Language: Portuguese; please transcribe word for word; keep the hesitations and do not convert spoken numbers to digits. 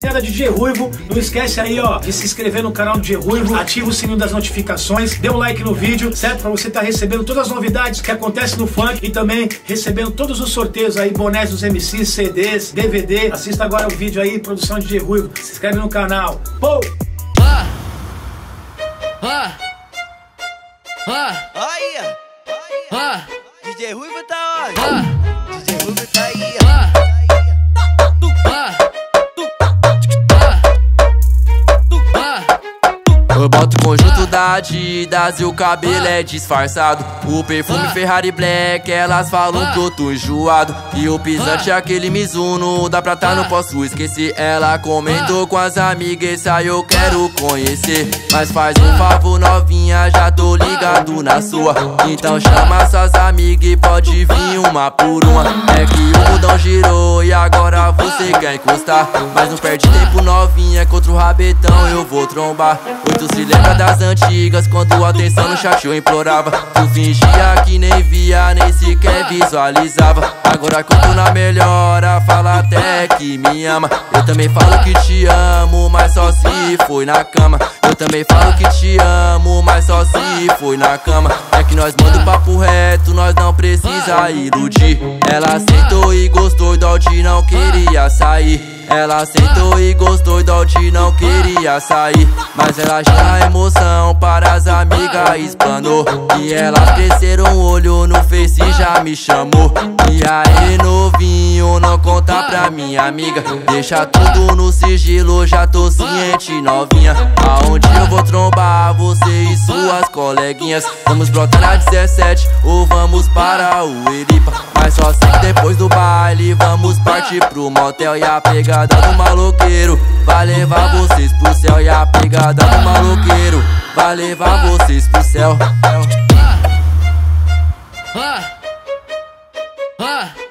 D J Ruivo, não esquece aí, ó, de se inscrever no canal do D J Ruivo, ativa o sininho das notificações, dê um like no vídeo, certo? Pra você estar tá recebendo todas as novidades que acontecem no funk e também recebendo todos os sorteios aí, bonés dos M Cs, C Ds, D V D. Assista agora o vídeo aí, produção de D J Ruivo, se inscreve no canal. Pô! Ah! Ah! Ah! Olha! Ah! D J Ruivo tá onde? Ah! D J Ruivo tá aí, ó. Ah! Eu boto o conjunto da Adidas e o cabelo é disfarçado. O perfume Ferrari Black, elas falam que eu tô enjoado. E o pisante é aquele Mizuno, da prata não posso esquecer. Ela comentou com as amigas, esse aí eu quero conhecer. Mas faz um favor novinha, já tô ligado na sua. Então chama suas amigas e pode vir uma por uma. É que o mundão girou e agora você quer encostar. Mas não perde tempo novinha, contra o rabetão eu vou trombar. Tu se lembra das antigas, quando a atenção no chat eu implorava. Tu fingia que nem via, nem sequer visualizava. Agora que eu tô na melhora, fala até que me ama. Eu também falo que te amo, mas só se foi na cama. Eu também falo que te amo, mas só se foi na cama. É que nós manda o papo reto, nós não precisa iludir. Ela sentou e gostou, Doldy não queria sair. Ela sentou e gostou, e Doldy não queria sair. Mas ela já a emoção para as amigas explanou. E elas cresceram o olho no Face e já me chamou. E aí novinho, não conta pra minha amiga. Deixa tudo no sigilo, já tô ciente novinha. Aonde eu vou trombar você e suas coleguinhas. Vamos brotar na dezessete ou vamos para o Eripa. Mas só sei que depois do baile vamos partir pro motel. E a pegada do maloqueiro vai levar vocês pro céu. E a pegada do maloqueiro vai levar vocês pro céu. Ah, ah, ah.